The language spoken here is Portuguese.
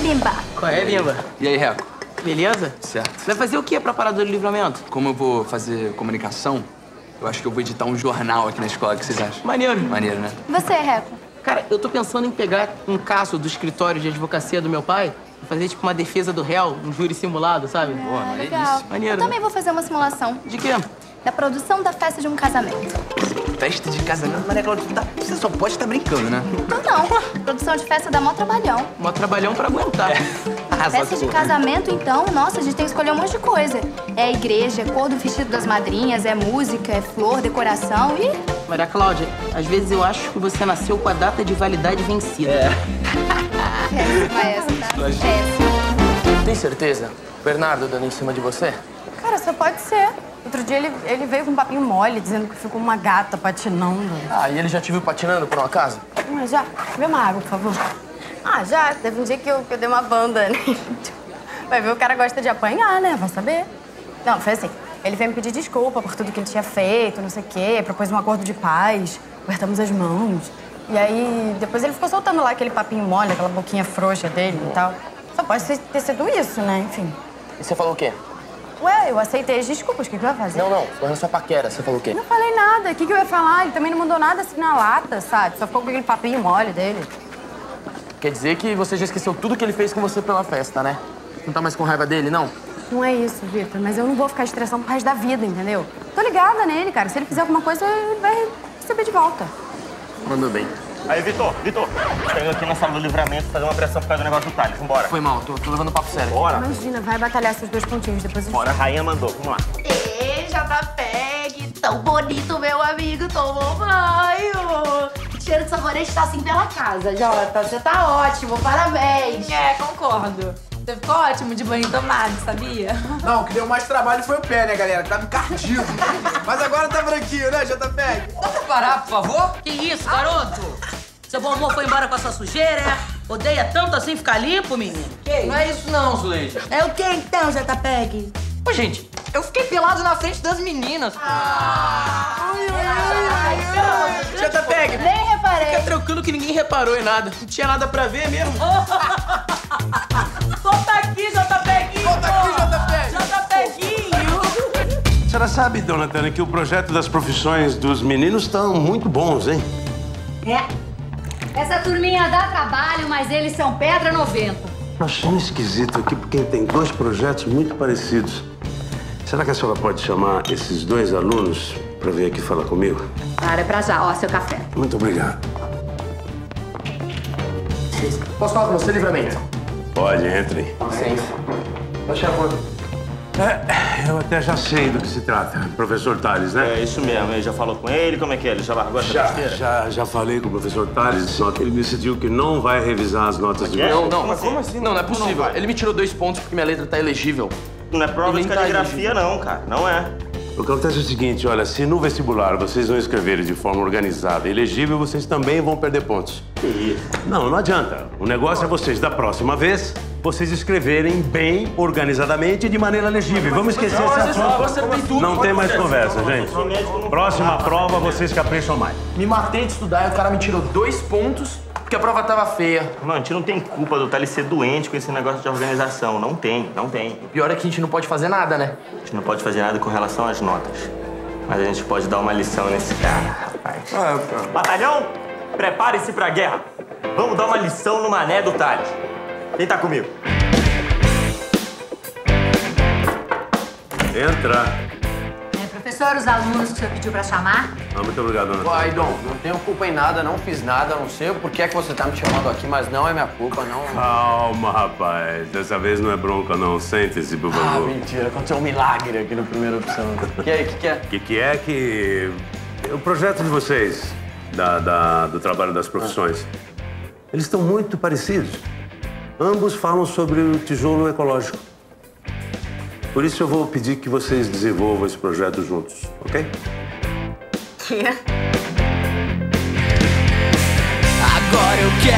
Bimba? Qual é, Bimba? E aí, Reco? Beleza? Certo. Vai fazer o que pra Parada do Livramento? Como eu vou fazer comunicação, eu acho que eu vou editar um jornal aqui na escola. O que vocês acham? Maneiro. Maneiro, né? Você, Reco? Cara, eu tô pensando em pegar um caso do escritório de advocacia do meu pai e fazer, tipo, uma defesa do réu, um júri simulado, sabe? Pô, mas é Legal. isso. Maneiro, Eu também vou fazer uma simulação De quê? da produção da festa de um casamento. Festa de casamento, Maria Cláudia, você só pode estar brincando, né? Então não. Produção de festa dá mó trabalhão. Mó trabalhão pra aguentar. Festa de casamento, então, nossa, a gente tem que escolher um monte de coisa. É igreja, é cor do vestido das madrinhas, é música, é flor, decoração e... Maria Cláudia, às vezes eu acho que você nasceu com a data de validade vencida. Péssima essa, tá? Péssima. Tem certeza? O Bernardo dando em cima de você? Cara, só pode ser. Outro dia ele veio com um papinho mole, dizendo que ficou uma gata patinando. Ah, e ele já te viu patinando por um acaso? Mas já, vê uma água, por favor. Ah, já. Teve um dia que eu dei uma banda, né? Vai ver, o cara gosta de apanhar, né? Vai saber. Não, foi assim. Ele veio me pedir desculpa por tudo que ele tinha feito, não sei o quê. Propôs um acordo de paz. Apertamos as mãos. E aí, depois ele ficou soltando lá aquele papinho mole, aquela boquinha frouxa dele e tal. Só pode ter sido isso, né? Enfim. E você falou o quê? Ué, eu aceitei as desculpas. O que eu ia fazer? Não, falando sua paquera, você falou o quê? Não falei nada. O que eu ia falar? Ele também não mandou nada assim na lata, sabe? Só ficou com aquele papinho mole dele. Quer dizer que você já esqueceu tudo que ele fez com você pela festa, né? Não tá mais com raiva dele, não? Não é isso, Vitor. Mas eu não vou ficar estressando pro resto da vida, entendeu? Tô ligada nele, cara. Se ele fizer alguma coisa, ele vai receber de volta. Mandou bem. Aí, Vitor, tô indo aqui na sala do livramento fazer uma pressão por causa do negócio do Thales. Vambora. Foi mal, tô levando o papo sério. Bora. Imagina, vai batalhar seus 2 pontinhos, depois... Bora, a rainha mandou. Vamos lá. Ê, JPEG, tão bonito, meu amigo, tomou banho. O cheiro de sabonete tá assim pela casa, Jota. Você tá ótimo, parabéns. É, concordo. Você ficou ótimo de banho tomado, sabia? Não, o que deu mais trabalho foi o pé, né, galera? Tava encardido. Mas agora tá branquinho, né, JPEG? Dá pra parar, por favor? Que isso, garoto? Seu bom amor foi embora com a sua sujeira, é? Odeia tanto assim ficar limpo, menino? Não é isso não, Zuleide. É o que então, JPEG? Ô, gente, eu fiquei pelado na frente das meninas. JPEG, Nem reparei. fica tranquilo que ninguém reparou em nada. Não tinha nada pra ver mesmo. Volta aqui, JPEG! Volta aqui, JPEG! JPEGinho! A senhora sabe, dona Tânia, que o projeto das profissões dos meninos estão muito bons, hein? É. Essa turminha dá trabalho, mas eles são pedra 90. Tô achando esquisito aqui porque tem 2 projetos muito parecidos. Será que a senhora pode chamar esses 2 alunos para vir aqui falar comigo? Cara, é pra já. Ó, seu café. Muito obrigado. Posso falar com você, livramento? Pode, entre. Licença. Baixa a foto. Eu até já sei do que se trata. Professor Tales, né? É isso mesmo. Ele já falou com ele? Como é que é? Ele já largou essa besteira? Já falei com o professor Tales, só que ele decidiu que não vai revisar as notas de vocês. Não, mas como assim? Não é possível. Ele me tirou 2 pontos porque minha letra tá elegível. Não é prova de Ele tá caligrafia, não, cara. Não é. O que acontece é o seguinte, olha, se no vestibular vocês não escreverem de forma organizada e legível, vocês também vão perder pontos. Que isso? Não adianta. O negócio é vocês, da próxima vez, vocês escreverem bem, organizadamente e de maneira legível. Vamos esquecer esse assunto. Não tem mais conversa, gente. Próxima prova, vocês capricham mais. Me matei de estudar e o cara me tirou 2 pontos porque a prova tava feia. Mano, a gente não tem culpa do Thales ser doente com esse negócio de organização. Não tem. O pior é que a gente não pode fazer nada, né? A gente não pode fazer nada com relação às notas. Mas a gente pode dar uma lição nesse cara, rapaz. Batalhão, prepare-se pra guerra. Vamos dar uma lição no mané do Thales. Quem tá comigo? Entra. Professor, os alunos que o senhor pediu pra chamar? Muito obrigado, dona Uai, Tânia. Dom, não tenho culpa em nada, não fiz nada, não sei por que é que você tá me chamando aqui, mas não é minha culpa, não. Calma, rapaz. Dessa vez não é bronca, não. Sente-se, por Ah, favor. mentira, aconteceu um milagre aqui na primeira opção. E aí, o que é? O que é que... O projeto de vocês, do trabalho das profissões, eles estão muito parecidos. Ambos falam sobre o tijolo ecológico. Por isso eu vou pedir que vocês desenvolvam esse projeto juntos, ok? Que? Agora eu quero